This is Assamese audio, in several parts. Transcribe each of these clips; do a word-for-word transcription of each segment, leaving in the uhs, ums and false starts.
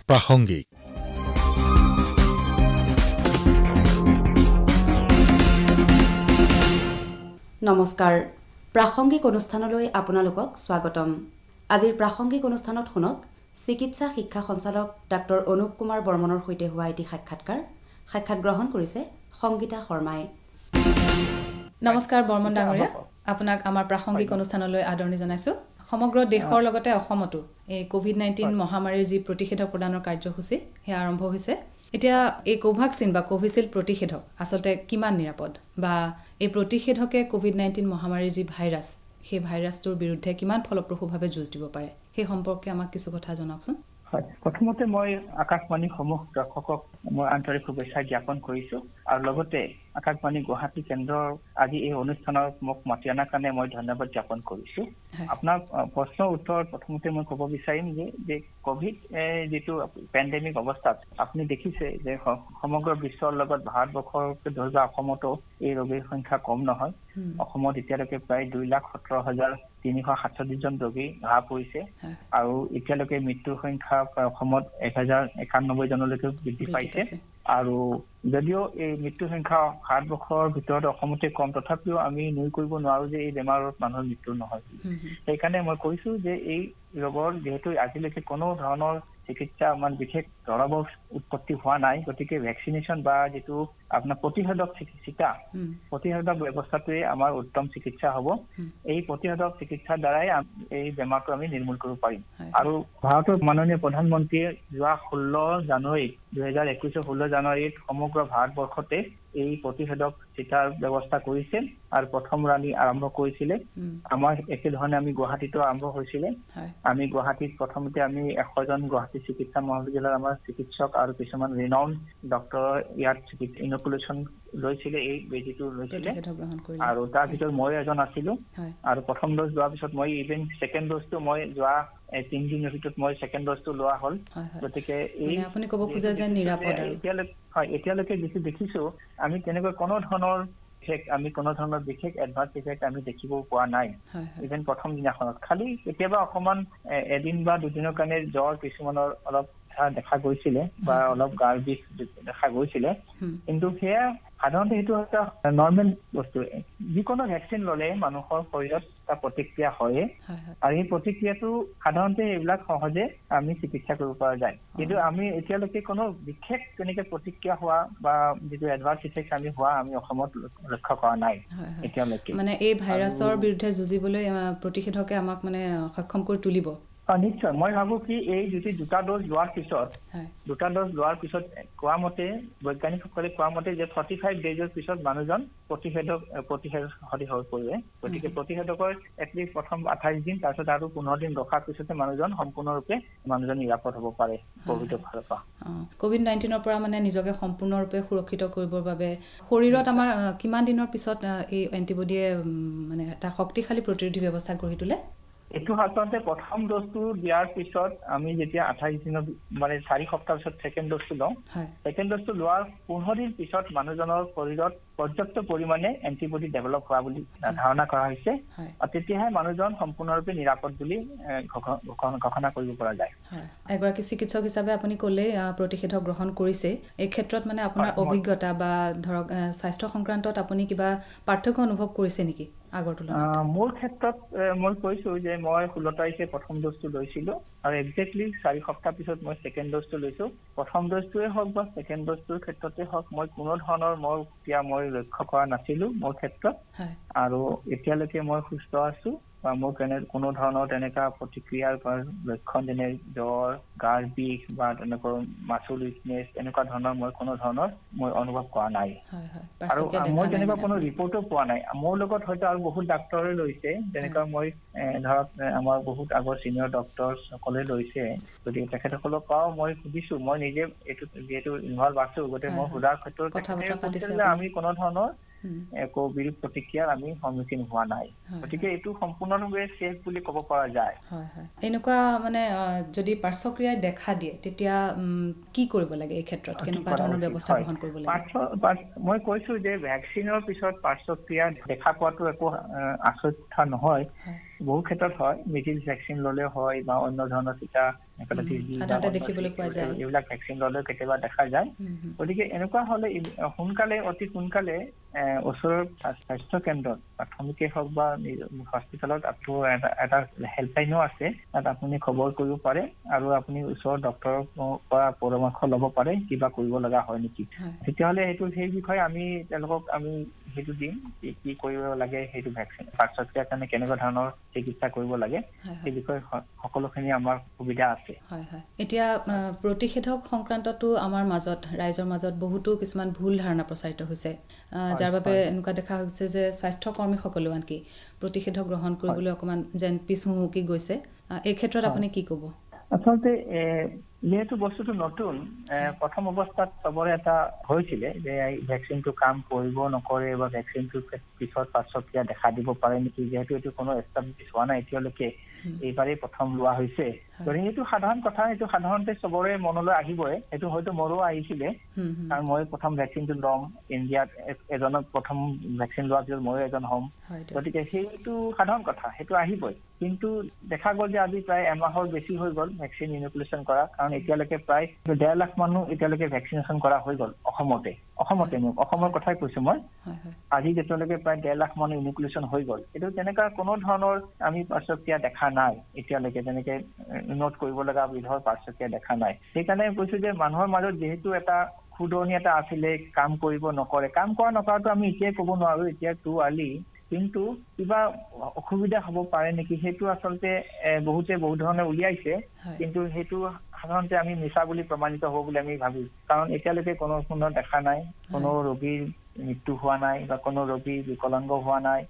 প্ৰাসংগিক। নমস্কাৰ, প্ৰাসংগিক অনুষ্ঠানলৈ আপোনালোকক স্বাগতম। আজিৰ প্ৰাসংগিক অনুষ্ঠানত শুনক চিকিৎসা শিক্ষা সঞ্চালক ডাক্তৰ অনুপ কুমাৰ বৰ্মনৰ সৈতে হোৱা এটি সাক্ষাৎকাৰ। সাক্ষাৎ গ্ৰহণ কৰিছে সংগীতা শৰ্মাই। নমস্কাৰ বৰ্মন ডাঙৰীয়া, আপোনাক আমাৰ প্ৰাসংগিক অনুষ্ঠানলৈ আদৰণি জনাইছোঁ। সমগ্ৰ দেশৰ লগতে অসমতো এই কোভিড নাইণ্টিন মহামাৰীৰ যি প্ৰতিষেধক প্ৰদানৰ কাৰ্যসূচী সেয়া আৰম্ভ হৈছে। এতিয়া এই কোভাক্সিন বা কোভিচিল্ড প্ৰতিষেধক আচলতে কিমান নিৰাপদ, বা এই প্ৰতিষেধকে কোভিড নাইণ্টিন মহামাৰীৰ যি ভাইৰাছ সেই ভাইৰাছটোৰ বিৰুদ্ধে কিমান ফলপ্ৰসূভাৱে যুঁজ দিব পাৰে, সেই সম্পৰ্কে আমাক কিছু কথা জনাওকচোন। হয়, প্ৰথমতে মই আকাশবাণী সমূহ দৰ্শকক মই আন্তৰিক শুভেচ্ছা জ্ঞাপন কৰিছো, আৰু লগতে আকাশবাণী গুৱাহাটী কেন্দ্ৰৰ আজি এই অনুষ্ঠানৰ মোক মাতি অনাৰ কাৰণে মই ধন্যবাদ জ্ঞাপন কৰিছো। আপোনাৰ প্ৰশ্নৰ উত্তৰ প্ৰথমতে মই ক'ব বিচাৰিম যে যে কোভিড যিটো পেণ্ডেমিক অৱস্থাত আপুনি দেখিছে যে সমগ্ৰ বিশ্বৰ লগত ভাৰতবৰ্ষকে ধৰি বা অসমতো এই ৰোগীৰ সংখ্যা কম নহয়। অসমত এতিয়ালৈকে প্ৰায় দুই লাখ সোতৰ হাজাৰ তিনিশ সাতচল্লিশ জন ৰোগী ধৰা পৰিছে, আৰু এতিয়ালৈকে মৃত্যুৰ সংখ্যা অসমত এক হাজাৰ একানব্বৈ জনলৈকে বৃদ্ধি পাইছে। আৰু যদিও এই মৃত্যুৰ সংখ্যা ভাৰতবৰ্ষৰ ভিতৰত অসমতে কম, তথাপিও আমি নুই কৰিব নোৱাৰো যে এই বেমাৰত মানুহৰ মৃত্যু নহয়। সেইকাৰণে মই কৈছো যে এই ৰোগৰ যিহেতু আজিলৈকে কোনো ধৰণৰ চিকিৎসা মানে বিশেষ দৰৱৰ উৎপত্তি হোৱা নাই, গতিকে ভেকচিনেশ্যন বা যিটো আপোনাৰ প্ৰতিষেধক চিকিৎসা প্ৰতিষেধক ব্যৱস্থাটোৱে আমাৰ উত্তম চিকিৎসা হ'ব। এই প্ৰতিষেধক চিকিৎসাৰ দ্বাৰাই এই বেমাৰটো আমি নিৰ্মূল কৰিব পাৰিম। আৰু ভাৰতৰ মাননীয় প্ৰধানমন্ত্ৰীয়ে যোৱা ষোল্ল জানুৱাৰীত দুহেজাৰ একৈশৰ ষোল্ল জানুৱাৰীত সমগ্ৰ ভাৰতবৰ্ষতে এই প্ৰতিষেধক চিকাৰ ব্যৱস্থা কৰিছে, আৰু প্ৰথম ৰাণী আৰম্ভ কৰিছিলে। আমাৰ একেধৰণে আমি গুৱাহাটীতো আৰম্ভ হৈছিলে। আমি গুৱাহাটীত প্ৰথমতে আমি এশজন গুৱাহাটী চিকিৎসা মহাবিদ্যালয়ৰ আমাৰ চিকিৎসক আৰু কিছুমান ৰিনাউণ্ড ডক্তৰ ইয়াত ইনকুলেশ্যন লৈছিলে, এই বেজীটো লৈছিলে, আৰু তাৰ ভিতৰত মই এজন আছিলো। আৰু প্ৰথম ড'জ লোৱাৰ পিছত মই ইভেন ছেকেণ্ড ড'জটো মই যোৱা তিনিদিনৰ ভিতৰত মই ছেকেণ্ড ড'জটো লোৱা হ'ল। গতিকে এই আপুনি ক'ব খোজে যে নিৰাপদ আৰু এতিয়ালৈকে হয় এতিয়ালৈকে যিটো দেখিছো আমি তেনেকৈ কোনো ধৰণৰ বিশেষ আমি কোনো ধৰণৰ বিশেষ এডভান্স ইফেক্ট আমি দেখিব পোৱা নাই। ইভেন প্ৰথম দিনাখনত খালি কেতিয়াবা অকমান এদিন বা দুদিনৰ কাৰণে জ্বৰ কিছুমানৰ অলপ দেখা গৈছিলে বা অলপ গাৰ বিষ দেখা গৈছিলে, কিন্তু সেয়া সাধাৰণতে সেইটো এটা নৰ্মেল বস্তু। যিকোনো ভেকচিন ললে মানুহৰ শৰীৰত এটা প্ৰতিক্ৰিয়া হয়, আৰু এই প্ৰতিক্ৰিয়াটো সাধাৰণতে এইবিলাক সহজে আমি চিকিৎসা কৰিব পৰা যায়। কিন্তু আমি এতিয়ালৈকে কোনো বিশেষ তেনেকে প্ৰতিক্ৰিয়া হোৱা বা যিটো এডভান্স ইফেক্ট আমি হোৱা আমি অসমত লক্ষ্য কৰা নাই এতিয়ালৈকে। মানে এই ভাইৰাছৰ বিৰুদ্ধে যুঁজিবলৈ প্ৰতিষেধকে আমাক মানে সক্ষম কৰি তুলিব। নিশ্চয়, মই ভাবো কি এই যদি দুটা ড'জ লোৱাৰ পিছত দুটা ড'জ লোৱাৰ পিছত কোৱা মতে বৈজ্ঞানিকসকলে কোৱা মতে যে ফৰ্টি ফাইভ ডেজৰ পিছত মানুহজন প্ৰতিষেধক প্ৰতিষেধক হৈ পৰিব। গতিকে প্ৰতিষেধকৰ এটলিষ্ট প্ৰথম আঠাইশ দিন তাৰপিছত আৰু পোন্ধৰ দিন ৰখাৰ পিছতে মানুহজন সম্পূৰ্ণৰূপে মানুহজন নিৰাপদ হ'ব পাৰে কোভিডৰ ফালৰ পৰা। কোভিড নাইণ্টিনৰ পৰা মানে নিজকে সম্পূৰ্ণৰূপে সুৰক্ষিত কৰিবৰ বাবে শৰীৰত আমাৰ কিমান দিনৰ পিছত এই এণ্টিবডিয়ে মানে এটা শক্তিশালী প্ৰতিৰোধী ব্যৱস্থা গঢ়ি তোলে? এইটো সাধাৰণতে প্ৰথম ড'জটো দিয়াৰ পিছত আমি যেতিয়া আঠাইশ দিনৰ মানে চাৰি সপ্তাহ পিছত ছেকেণ্ড ড'জটো লওঁ, ছেকেণ্ড ড'জটো লোৱাৰ পোন্ধৰ দিন পিছত মানুহজনৰ শৰীৰত পৰ্যাপ্ত পৰিমাণে এণ্টিবডি ডেভেলপ হোৱা বুলি ধাৰণা কৰা হৈছে, আৰু তেতিয়াহে মানুহজন সম্পূৰ্ণৰূপে নিৰাপদ বুলি ঘোষণা কৰিব পৰা যায়। এগৰাকী চিকিৎসক হিচাপে আপুনি ক'লে প্ৰতিষেধক গ্ৰহণ কৰিছে, এই ক্ষেত্ৰত মানে আপোনাৰ অভিজ্ঞতা বা ধৰক স্বাস্থ্য সংক্ৰান্তত আপুনি কিবা পাৰ্থক্য অনুভৱ কৰিছে নেকি আগৰ তুলনাত? মোৰ ক্ষেত্ৰত মই কৈছো যে মই ষোল্ল তাৰিখে প্ৰথম ড'জটো লৈছিলো, আৰু একজেক্টলি চাৰি সপ্তাহ পিছত মই ছেকেণ্ড ড'জটো লৈছো। প্ৰথম ড'জটোৱে হওক বা ছেকেণ্ড ড'জটোৰ ক্ষেত্ৰতে হওক মই কোনো ধৰণৰ মোৰ এতিয়া মই লক্ষ্য কৰা নাছিলো মোৰ ক্ষেত্ৰত, আৰু এতিয়ালৈকে মই সুস্থ আছো বা মোৰ কেনে কোনো ধৰণৰ তেনেকুৱা প্ৰতিক্ৰিয়াৰ লক্ষণ যেনে জ্বৰ, গাৰ বিষ বা তেনেকুৱা মাচুল উইকনেছ এনেকুৱা ধৰণৰ মই কোনো ধৰণৰ মই অনুভৱ কৰা নাই, আৰু মই তেনেকুৱা কোনো ৰিপৰ্টো পোৱা নাই। মোৰ লগত হয়তো আৰু বহুত ডাক্তৰে লৈছে, যেনেকুৱা মই ধৰক আমাৰ বহুত আগৰ চিনিয়ৰ ডক্তৰ সকলে লৈছে, গতিকে তেখেতসকলক পাও মই সুধিছো, মই নিজে এইটো যিহেতু ইনভলভ আছো, গতিকে মই সোধাৰ ক্ষেত্ৰত আমি কোনো ধৰণৰ একো বিৰূপ প্ৰতিক্ৰিয়াৰ আমি সন্মুখীন হোৱা নাই, গতিকে এইটো সম্পূৰ্ণৰূপে ছেফ বুলি ক'ব পৰা যায়। এনেকুৱা মানে যদি পাৰ্শ্বক্ৰিয়াই দেখা দিয়ে তেতিয়া কি কৰিব লাগে, এই ক্ষেত্ৰত কেনেকুৱা ধৰণৰ ব্যৱস্থা গ্ৰহণ কৰিব লাগে? মই কৈছো যে ভেকচিনৰ পিছত পাৰ্শ্বক্ৰিয়া দেখা পোৱাটো একো আচৰিত কথা নহয়, বহু ক্ষেত্ৰত হয়। মিডিল ভেকচিন ললে হয় বা অন্য ধৰণৰ চিটা হেপাটাইটিছ বি সাধাৰণতে দেখিবলৈ পোৱা যায় এইবিলাক ভেকচিন ল'লে কেতিয়াবা দেখা যায় গতিকে এনেকুৱা হ'লে সোনকালে অতি সোনকালে ওচৰৰ স্বাস্থ্য কেন্দ্ৰত প্ৰাথমিকেই হওক বা হস্পিটেলত আকৌ এটা হেল্পলাইনো আছে তাত আপুনি খবৰ কৰিব পাৰে আৰু আপুনি ওচৰৰ ডক্তৰৰ পৰা পৰামৰ্শ ল'ব পাৰে কিবা কৰিব লগা হয় নেকি তেতিয়াহ'লে সেইটো সেই বিষয়ে আমি তেওঁলোকক আমি সেইটো দিম কি কৰিব লাগে সেইটো ভেকচিন পাছতকে কাৰণে কেনেকুৱা ধৰণৰ চিকিৎসা কৰিব লাগে সেই বিষয়ে সকলোখিনি আমাৰ সুবিধা আছে হয় হয় এতিয়া প্ৰতিষেধক সংক্ৰান্তটো আমাৰ মাজত ৰাইজৰ মাজত বহুতো কিছুমান ভুল ধাৰণা প্ৰচাৰিত হৈছে যাৰ বাবে এনেকুৱা দেখা হৈছে যে স্বাস্থ্য কৰ্মীসকলেও আনকি প্ৰতিষেধক গ্ৰহণ কৰিবলৈ অকমান যেন পিছহুহুকি গৈছে এই ক্ষেত্ৰত আপুনি কি ক'ব আচলতে যেহেতু বস্তুটো নতুন প্ৰথম অৱস্থাত চবৰে এটা হৈছিলে যে ভেকচিনটো কাম কৰিব নকৰে বা ভেকচিনটো পিছত পাছতকিয়া দেখা দিব পাৰে নেকি যেহেতু এইটো কোনো এষ্টাব্লিছ হোৱা নাই এতিয়ালৈকে এইবাৰেই প্ৰথম লোৱা হৈছে গতিকে সেইটো সাধাৰণ কথা এইটো সাধাৰণতে চবৰে মনলৈ আহিবই এইটো হয়তো মোৰো আহিছিলে কাৰণ মই প্ৰথম ভেকচিনটো ল'ম ইণ্ডিয়াত এজনক প্ৰথম ভেকচিন লোৱাৰ পিছত ময়ো এজন হ'ম গতিকে সেইটো সাধাৰণ কথা সেইটো আহিবই কিন্তু দেখা গ'ল যে আজি প্ৰায় এমাহৰ বেছি হৈ গ'ল ভেকচিন ইনকুলেশ্যন কৰা কাৰণ এতিয়ালৈকে প্ৰায় ডেৰ লাখ মানুহ এতিয়ালৈকে ভেকচিনেশ্যন কৰা হৈ গ'ল অসমতে অসমতে মোক অসমৰ কথাই কৈছোঁ মই আজি যেতিয়ালৈকে প্ৰায় ডেৰ লাখ মানুহ ইনকুলেশ্যন হৈ গ'ল এইটো তেনেকুৱা কোনো ধৰণৰ আমি পাৰ্শ্বক্ৰিয়া দেখা নাই এতিয়ালৈকে যেনেকে নোট কৰিব লগা বিধৰ পাৰ্শ্বক্ৰিয়া দেখা নাই সেইকাৰণে কৈছোঁ যে মানুহৰ মাজত যিহেতু এটা খুদনি এটা আছিলে কাম কৰিব নকৰে কাম কৰা নকৰাটো আমি এতিয়াই ক'ব নোৱাৰো এতিয়া টু আৰ্লি কিন্তু কিবা অসুবিধা হ'ব পাৰে নেকি সেইটো আচলতে বহুতে বহু ধৰণে উলিয়াইছে কিন্তু সেইটো সাধাৰণতে আমি মিছা বুলি প্ৰমাণিত হ'ব বুলি আমি ভাবি কাৰণ এতিয়ালৈকে কোনো কোনো দেখা নাই কোনো ৰোগীৰ মৃত্যু হোৱা নাই বা কোনো ৰোগী বিকলাংগ হোৱা নাই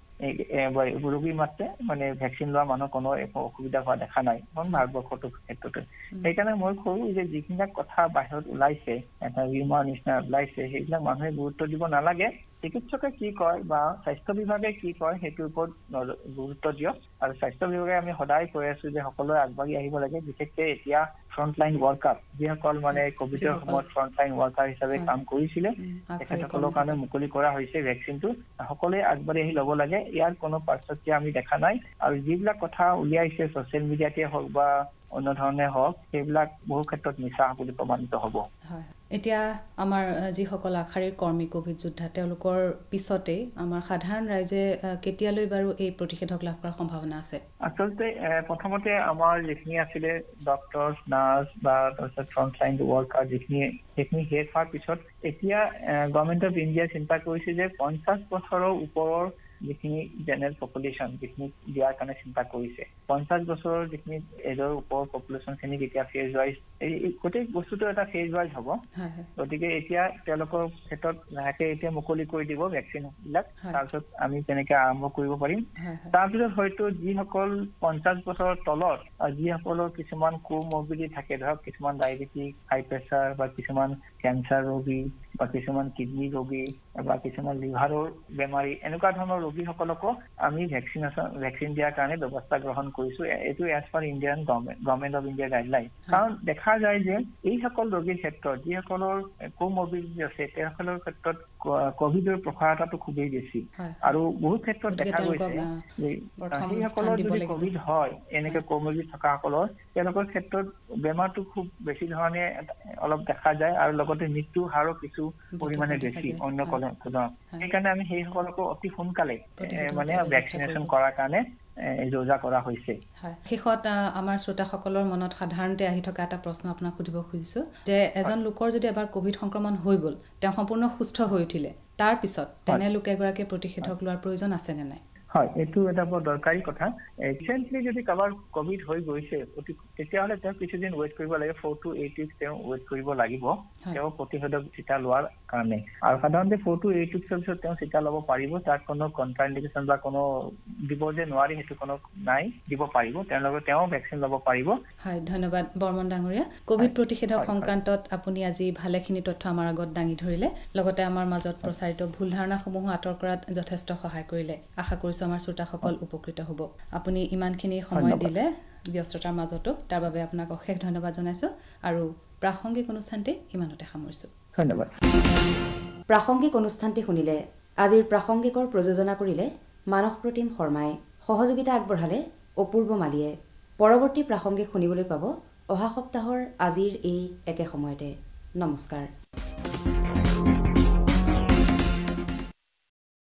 ৰোগী মাত্ৰে মানে ভেকচিন লোৱা মানুহ কোনো একো অসুবিধা হোৱা দেখা নাই কাৰণ ভাৰতবৰ্ষটোৰ ক্ষেত্ৰতে সেইকাৰণে মই কওঁ যে যিবিলাক কথা বাহিৰত ওলাইছে এটা ৰিউমাৰ নিচিনা ওলাইছে সেইবিলাক মানুহে গুৰুত্ব দিব নালাগে চিকিৎসকে কি কয় বা স্বাস্থ্য বিভাগে কি কয় সেইটোৰ ওপৰত গুৰুত্ব দিয়ক আৰু স্বাস্থ্য বিভাগে আমি সদায় কৈ আছো যে সকলোৱে আগবাঢ়ি আহিব লাগে বিশেষকৈ এতিয়া ফ্ৰণ্টলাইন ৱৰ্কাৰ যিসকল মানে কভিডৰ সময়ত ফ্ৰণ্টলাইন ৱৰ্কাৰ হিচাপে কাম কৰিছিলে তেখেতসকলৰ কাৰণে মুকলি কৰা হৈছে ভেকচিনটো সকলোৱে আগবাঢ়ি আহি ল'ব লাগে ইয়াৰ কোনো পাৰ্শ্বক্ৰিয়া আমি দেখা নাই আৰু যিবিলাক কথা উলিয়াইছে ছ'চিয়েল মিডিয়াতে হওক বা অন্য ধৰণে হওক সেইবিলাক বহু ক্ষেত্ৰত মিছা বুলি প্ৰমাণিত হ'ব হয় এতিয়া আমাৰ যিসকল আশাৰীৰ কৰ্মী কোভিড যোদ্ধা তেওঁলোকৰ পিছতে আমাৰ সাধাৰণ ৰাইজে কেতিয়ালৈ বাৰু এই প্ৰতিষেধক লাভ কৰাৰ সম্ভাৱনা আছে আচলতে প্ৰথমতে আমাৰ যিখিনি আছিলে ডক্টৰ নাৰ্ছ বা তাৰপিছত ফ্ৰণ্টলাইন ৱৰ্কাৰ যিখিনি সেইখিনি শেষ হোৱাৰ পিছত এতিয়া গভৰ্ণমেণ্ট অফ ইণ্ডিয়া চিন্তা কৰিছে যে পঞ্চাছ বছৰৰ ওপৰৰ যিখিনি জেনেৰেল পপুলেশ্যন যিখিনি দিয়াৰ কাৰণে চিন্তা কৰিছে পঞ্চাছ বছৰৰ যিখিনি এজৰ ওপৰৰ পপুলেশ্যনখিনি যেতিয়া ফেজ ৱাইজ এই গোটেই বস্তুটো এটা ফেজ ৱাইজ হ'ব গতিকে এতিয়া তেওঁলোকৰ ক্ষেত্ৰত লাহেকে এতিয়া মুকলি কৰি দিব ভেকচিনবিলাক তাৰপিছত আমি তেনেকৈ আৰম্ভ কৰিব পাৰিম তাৰপিছত হয়তো যিসকল পঞ্চাছ বছৰৰ তলত যিসকলৰ কিছুমান কোমৰ্বিডিটি থাকে ধৰক কিছুমান ডায়েবেটিছ হাই প্ৰেছাৰ বা কিছুমান কেঞ্চাৰ ৰোগী বা কিছুমান কিডনী ৰোগী বা কিছুমান লিভাৰৰ বেমাৰী এনেকুৱা ধৰণৰ ৰোগীসকলকো আমি ভেকচিনেশ্যন ভেকচিন দিয়াৰ কাৰণে ব্যৱস্থা গ্ৰহণ কৰিছোঁ এইটো as per Indian government government of ইণ্ডিয়াৰ গাইডলাইন কাৰণ দেখা যায় যে এইসকল ৰোগীৰ ক্ষেত্ৰত যিসকলৰ কোমৰ্বিডিটি আছে তেওঁলোকৰ ক্ষেত্ৰত কভিডৰ প্ৰসাৰতাটো খুবেই বেছি আৰু বহুত ক্ষেত্ৰত দেখা গৈছে যে সেইসকলৰ যদি কভিড হয় এনেকে কোমৰ্বিডিটি থকাসকলৰ তেওঁলোকৰ ক্ষেত্ৰত বেমাৰটো খুব বেছি ধৰণে অলপ দেখা যায় আৰু লগতে মৃত্যুৰ হাৰো কিছু পৰিমাণে বেছি অন্য কোনো সেইকাৰণে আমি সেইসকলকো অতি সোনকালে মানে ভেকচিনেশ্যন কৰাৰ কাৰণে যোজা কৰা হৈছে শেষত আমাৰ শ্ৰোতাসকলৰ মনত সাধাৰণতে আহি থকা এটা প্ৰশ্ন আপোনাক সুধিব খুজিছোঁ যে এজন লোকৰ যদি এবাৰ কোভিড সংক্ৰমণ হৈ গ'ল তেওঁ সম্পূৰ্ণ সুস্থ হৈ উঠিলে তাৰ পিছত তেনে লোক এগৰাকী প্ৰতিষেধক লোৱাৰ প্ৰয়োজন আছে নে নাই হয় এইটো এটা বৰ দৰকাৰী কথা ৰিচেণ্টলি যদি কাৰোবাৰ কোভিড হৈ গৈছে তেতিয়াহ'লে তেওঁ কিছুদিন ৱেইট কৰিব লাগে ফ'ৰ টু এইট উইকছ তেওঁ ৱেইট কৰিব লাগিব তেওঁ প্ৰতিষেধক টিকা লোৱাৰ কাৰণে আৰু সাধাৰণতে ফ'ৰ টু এইট উইকছৰ পিছত তেওঁ টিকা ল'ব পাৰিব তাত কোনো কণ্ট্ৰাইণ্ডিকেশ্যন বা কোনো দিব যে নোৱাৰি সেইটো কোনো নাই দিব পাৰিব তেওঁলোকে তেওঁ ভেকচিন ল'ব পাৰিব হয় ধন্যবাদ বৰ্মন ডাঙৰীয়া কোভিড প্ৰতিষেধক সংক্ৰান্তত আপুনি আজি ভালেখিনি তথ্য আমাৰ আগত দাঙি ধৰিলে লগতে আমাৰ মাজত প্ৰচাৰিত ভুল ধাৰণাসমূহ আঁতৰ কৰাত যথেষ্ট সহায় কৰিলে আশা কৰিছোঁ আমাৰ শ্ৰোতাসকল উপকৃত হ'ব আপুনি ইমানখিনি সময় দিলে ব্যস্ততাৰ মাজতো তাৰ বাবে আপোনাক অশেষ ধন্যবাদ জনাইছোঁ আৰু প্ৰাসংগিক অনুষ্ঠানটি ইমানতে সামৰিছোঁ ধন্যবাদ প্ৰাসংগিক অনুষ্ঠানটি শুনিলে আজিৰ প্ৰাসংগিকৰ প্ৰযোজনা কৰিলে মানস প্ৰতিম শৰ্মাই সহযোগিতা আগবঢ়ালে অপূৰ্ব মালিয়ে পৰৱৰ্তী প্ৰাসংগিক শুনিবলৈ পাব অহা সপ্তাহৰ আজিৰ এই একে সময়তে। নমস্কাৰ।